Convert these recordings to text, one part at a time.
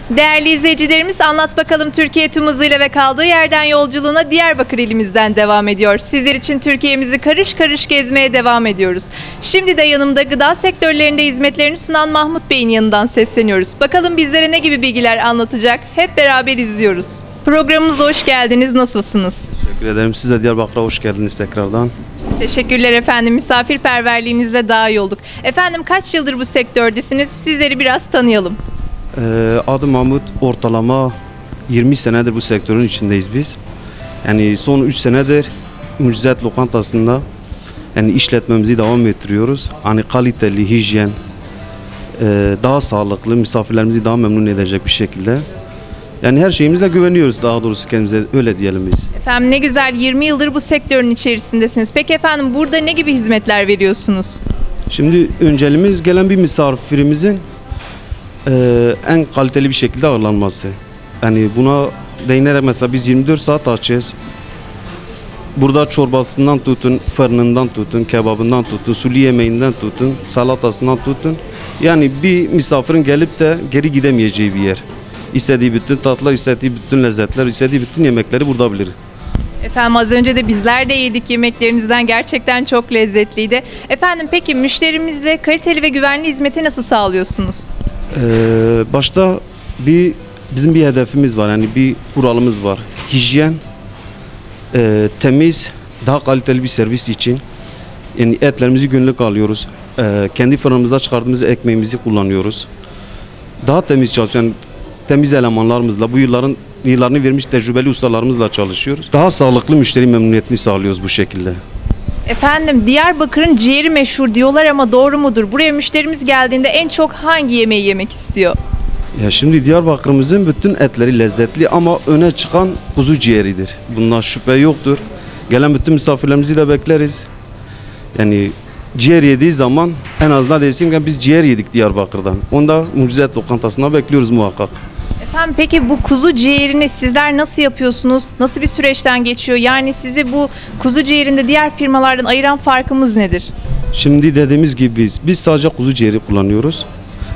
Değerli izleyicilerimiz, Anlat Bakalım Türkiye tüm hızıyla ve kaldığı yerden yolculuğuna Diyarbakır ilimizden devam ediyor. Sizler için Türkiye'mizi karış karış gezmeye devam ediyoruz. Şimdi de yanımda gıda sektörlerinde hizmetlerini sunan Mahmut Bey'in yanından sesleniyoruz. Bakalım bizlere ne gibi bilgiler anlatacak? Hep beraber izliyoruz. Programımıza hoş geldiniz. Nasılsınız? Teşekkür ederim. Siz de Diyarbakır'a hoş geldiniz tekrardan. Teşekkürler efendim. Misafirperverliğinizle daha iyi olduk. Efendim kaç yıldır bu sektördesiniz? Sizleri biraz tanıyalım. Adım Mahmut. Ortalama 20 senedir bu sektörün içindeyiz biz. Yani son 3 senedir Mucizet Lokantası'nda yani işletmemizi devam ettiriyoruz. Hani kaliteli, hijyen, daha sağlıklı, misafirlerimizi daha memnun edecek bir şekilde. Yani her şeyimizle güveniyoruz, daha doğrusu kendimize, öyle diyelim biz. Efendim ne güzel, 20 yıldır bu sektörün içerisindesiniz. Peki efendim burada ne gibi hizmetler veriyorsunuz? Şimdi önceliğimiz gelen bir misafirimizin en kaliteli bir şekilde ağırlanması. Yani buna değinerek mesela biz 24 saat açığız. Burada çorbasından tutun, fırınından tutun, kebabından tutun, sulu yemeğinden tutun, salatasından tutun. Yani bir misafirin gelip de geri gidemeyeceği bir yer. İstediği bütün tatlar, istediği bütün lezzetler, istediği bütün yemekleri burada bilir. Efendim az önce de bizler de yedik yemeklerinizden, gerçekten çok lezzetliydi. Efendim peki müşterimizle kaliteli ve güvenli hizmeti nasıl sağlıyorsunuz? Başta bizim bir hedefimiz var, yani bir kuralımız var. Hijyen, temiz, daha kaliteli bir servis için. Yani etlerimizi günlük alıyoruz. Kendi fırınımızda çıkardığımız ekmeğimizi kullanıyoruz. Daha temiz çalışıyoruz. Yani temiz elemanlarımızla, bu yıllarını vermiş tecrübeli ustalarımızla çalışıyoruz. Daha sağlıklı müşteri memnuniyetini sağlıyoruz bu şekilde. Efendim Diyarbakır'ın ciğeri meşhur diyorlar ama doğru mudur? Buraya müşterimiz geldiğinde en çok hangi yemeği yemek istiyor? Ya şimdi Diyarbakır'ımızın bütün etleri lezzetli ama öne çıkan kuzu ciğeridir. Bundan şüphe yoktur. Gelen bütün misafirlerimizi de bekleriz. Yani ciğer yediği zaman en azından desin ki biz ciğer yedik Diyarbakır'dan. Onu da Mucizet Lokantası'na bekliyoruz muhakkak. Efendim peki bu kuzu ciğerini sizler nasıl yapıyorsunuz? Nasıl bir süreçten geçiyor? Yani sizi bu kuzu ciğerinde diğer firmalardan ayıran farkımız nedir? Şimdi dediğimiz gibi biz sadece kuzu ciğeri kullanıyoruz.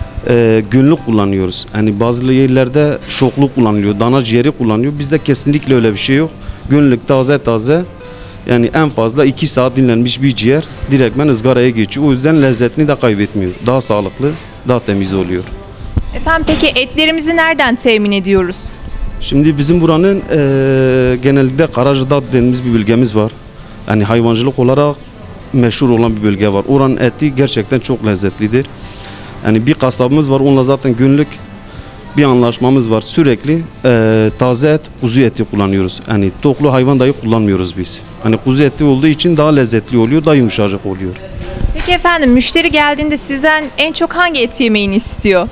Günlük kullanıyoruz. Yani bazı yerlerde şoklu kullanılıyor, dana ciğeri kullanıyor. Bizde kesinlikle öyle bir şey yok. Günlük taze taze, yani en fazla 2 saat dinlenmiş bir ciğer direktmen ızgaraya geçiyor. O yüzden lezzetini de kaybetmiyor. Daha sağlıklı, daha temiz oluyor. Efendim peki etlerimizi nereden temin ediyoruz? Şimdi bizim buranın genellikle Karacadağ dediğimiz bir bölgemiz var. Yani hayvancılık olarak meşhur olan bir bölge var. Oranın eti gerçekten çok lezzetlidir. Yani bir kasabımız var, onunla zaten günlük bir anlaşmamız var. Sürekli taze et, kuzu eti kullanıyoruz. Yani toklu hayvan dahi kullanmıyoruz biz. Hani kuzu eti olduğu için daha lezzetli oluyor, daha yumuşacık oluyor. Peki efendim müşteri geldiğinde sizden en çok hangi et yemeğini istiyor?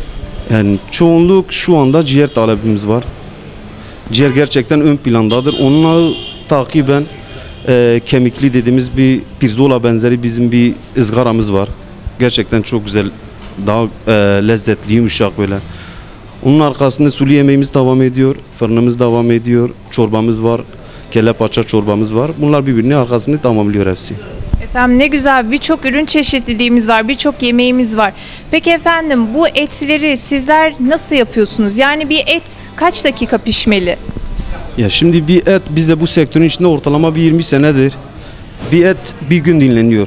Yani çoğunluk şu anda ciğer talebimiz var. Ciğer gerçekten ön plandadır. Onunla takiben kemikli dediğimiz bir pirzola benzeri bizim bir ızgaramız var. Gerçekten çok güzel, daha lezzetli, yumuşak böyle. Onun arkasında sulu yemeğimiz devam ediyor, fırınımız devam ediyor, çorbamız var, kelle paça çorbamız var. Bunlar birbirinin arkasını tamamlıyor hepsi. Efendim ne güzel, birçok ürün çeşitliliğimiz var, birçok yemeğimiz var. Peki efendim bu etleri sizler nasıl yapıyorsunuz? Yani bir et kaç dakika pişmeli? Ya şimdi bir et, biz de bu sektörün içinde ortalama bir 20 senedir. Bir et bir gün dinleniyor.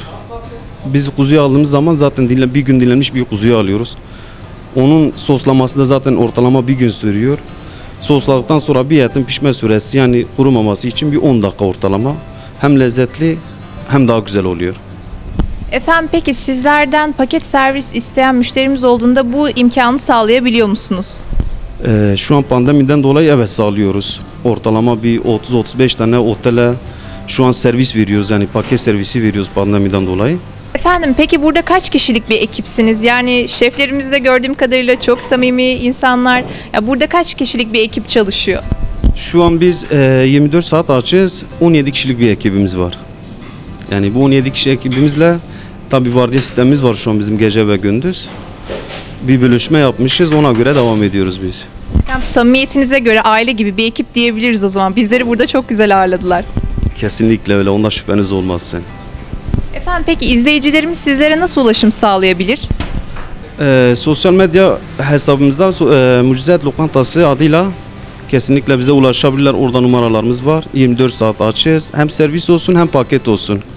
Biz kuzuyu aldığımız zaman zaten bir gün dinlenmiş bir kuzuyu alıyoruz. Onun soslaması da zaten ortalama bir gün sürüyor. Sosladıktan sonra bir etin pişme süresi, yani kurumaması için bir 10 dakika ortalama. Hem lezzetli hem daha güzel oluyor. Efendim peki sizlerden paket servis isteyen müşterimiz olduğunda bu imkanı sağlayabiliyor musunuz? Şu an pandemiden dolayı evet sağlıyoruz. Ortalama bir 30-35 tane otele şu an servis veriyoruz, yani paket servisi veriyoruz pandemiden dolayı. Efendim peki burada kaç kişilik bir ekipsiniz? Yani şeflerimiz de gördüğüm kadarıyla çok samimi insanlar. Ya burada kaç kişilik bir ekip çalışıyor? Şu an biz 24 saat açığız. 17 kişilik bir ekibimiz var. Yani bu 17 kişi ekibimizle tabii vardiya sistemimiz var şu an bizim gece ve gündüz. Bir bölüşme yapmışız, ona göre devam ediyoruz biz. Yani samimiyetinize göre aile gibi bir ekip diyebiliriz o zaman. Bizleri burada çok güzel ağırladılar. Kesinlikle öyle, onda şüpheniz olmazsın. Efendim peki izleyicilerimiz sizlere nasıl ulaşım sağlayabilir? Sosyal medya hesabımızda Mucizet Lokantası adıyla kesinlikle bize ulaşabilirler. Orada numaralarımız var. 24 saat açığız. Hem servis olsun hem paket olsun.